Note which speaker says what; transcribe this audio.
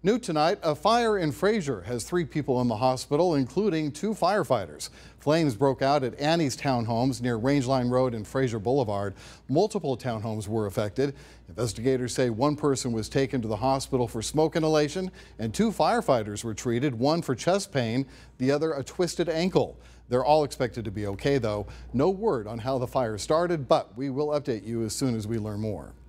Speaker 1: New tonight, a fire in Frayser has 3 people in the hospital, including 2 firefighters. Flames broke out at Annie's Townhomes near Rangeline Road and Frayser Boulevard. Multiple townhomes were affected. Investigators say 1 person was taken to the hospital for smoke inhalation and 2 firefighters were treated, one for chest pain, the other a twisted ankle. They're all expected to be okay, though. No word on how the fire started, but we will update you as soon as we learn more.